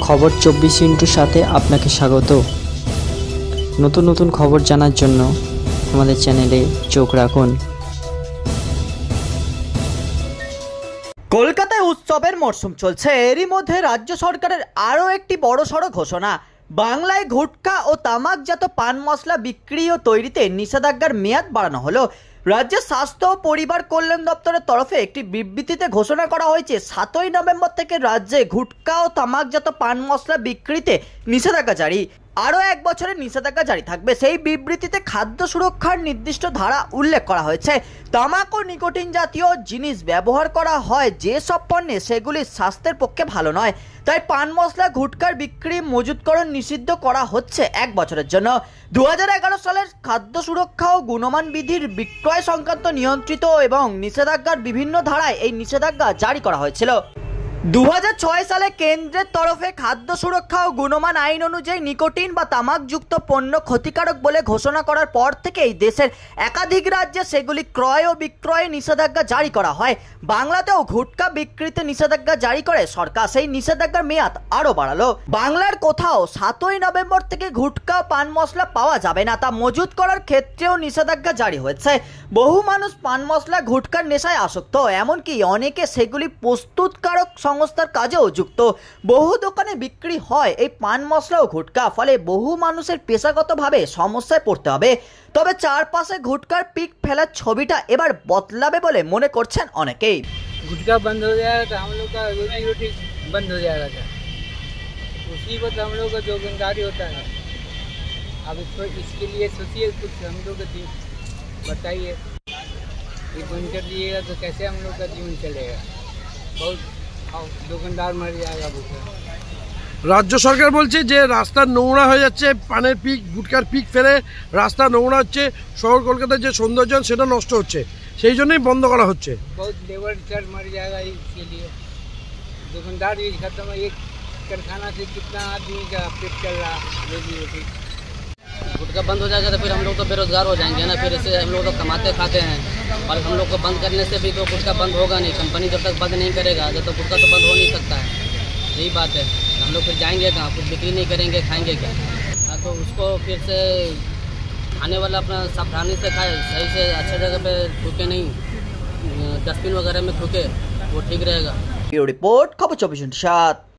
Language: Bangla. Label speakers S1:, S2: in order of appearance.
S1: খবর 24 সাথে আপনাকে স্বাগত। নতুন নতুন খবর জানার জন্য আমাদের চ্যানেলে চোখ রাখুন।
S2: কলকাতায় উৎসবের মরশুম চলছে, এরই মধ্যে রাজ্য সরকারের আরও একটি বড়সড় ঘোষণা। বাংলায় গুটখা ও তামাকজাত পান মশলা বিক্রি ও তৈরিতে নিষেধাজ্ঞার মেয়াদ বাড়ানো হলো। রাজ্যের স্বাস্থ্য ও পরিবার কল্যাণ দপ্তরের তরফে একটি বিবৃতিতে ঘোষণা করা হয়েছে 7ই নভেম্বর থেকে রাজ্যে গুটখা ও তামাকজাত পান মশলা বিক্রিতে নিষেধাজ্ঞা জারি। আরও 1 বছরের নিষেধাজ্ঞা জারি থাকবে। সেই বিবৃতিতে খাদ্য সুরক্ষার নির্দিষ্ট ধারা উল্লেখ করা হয়েছে। তামাক ও নিকোটিন জাতীয় জিনিস ব্যবহার করা হয় যেসব পণ্যে, সেগুলি স্বাস্থ্যের পক্ষে ভালো নয়। তাই পান মশলা গুটখার বিক্রি মজুতকরণ নিষিদ্ধ করা হচ্ছে 1 বছরের জন্য। 2011 সালের খাদ্য সুরক্ষা ও গুণমান বিধির বিক্রয় সংক্রান্ত নিয়ন্ত্রিত এবং নিষেধাজ্ঞার বিভিন্ন ধারায় এই নিষেধাজ্ঞা জারি করা হয়েছিল। 2006 সালে কেন্দ্রের তরফে খাদ্য সুরক্ষা ও গুণমান আইন অনুযায়ী নিকোটিন বা তামাকযুক্ত পণ্য ক্ষতিকারক বলে ঘোষণা করার পর থেকেই দেশের একাধিক রাজ্যে সেগুলি ক্রয় ও বিক্রয়ে নিষেধাজ্ঞা জারি করা হয়। বাংলাতেও গুটখা বিক্রিতে নিষেধাজ্ঞা জারি করে সরকার। সেই নিষেধাজ্ঞার মেয়াদ আরও বাড়ালো। বাংলার কোথাও 7ই নভেম্বর থেকে গুটখা পান মশলা পাওয়া যাবে না, তা মজুত করার ক্ষেত্রেও নিষেধাজ্ঞা জারি হয়েছে। বহু মানুষ পান মশলা গুটখার নেশায় আসক্ত, এমনকি অনেকে সেগুলি প্রস্তুতকারক সংস্থার কাজেও যুক্ত। বহু দোকানে বিক্রি হয় এই পান মশলা ও গুটখা, ফলে বহু মানুষের পেশাগতভাবে সমস্যায় পড়তে হবে। তবে চারপাশে গুটখার পিক ফেলার ছবিটা এবার বদলাবে বলে মনে করছেন অনেকেই।
S3: गुटखा बंद हो जाएगा तो हम लोग का रोजी रोटी बंद हो जाएगा क्या? उसी वक्त हम लोग का जो जिम्मेदारी होता है। अब इसके लिए सोचिए कुछ, हम लोग का बताइए। ये बंद कर दिएगा तो कैसे हम लोग का जीवन चलेगा? बहुत दुकानदार मर जाएगा भूखे।
S4: রাজ্য সরকার বলছে যে রাস্তা নোংরা হয়ে যাচ্ছে, পানের পিক গুটকার পিক ফেলে রাস্তা নোংরা হচ্ছে, শহর কলকাতার যে সৌন্দর্য সেটা নষ্ট হচ্ছে, সেই জন্যই বন্ধ করা হচ্ছে।
S3: बहुत लेबर चार्ज मर जाएगा इसके लिए। दुकानदार भी खत्म है। एक कारखाना से कितना आदमी का पेट चल रहा रोजी रोटी।
S5: गुटखा बंद हो जाएगा तो फिर हम लोग तो बेरोजगार हो जाएंगे ना। फिर इससे हम लोग तो कमाते खाते हैं, और हम लोग को बंद करने से भी तो गुटखा बंद होगा नहीं। कंपनी जब तक बंद नहीं करेगा जब तक गुटखा तो बंद हो नहीं सकता है। यही बात है। हम लोग फिर जाएंगे कहाँ? कुछ बिक्री नहीं करेंगे, खाएंगे क्या? तो उसको फिर से खाने वाला अपना सावधानी से खाए, सही से अच्छे जगह पे थूके नहीं, डस्टबिन वगैरह में थूके, वो ठीक रहेगा।
S2: रिपोर्ट खबर 24/7।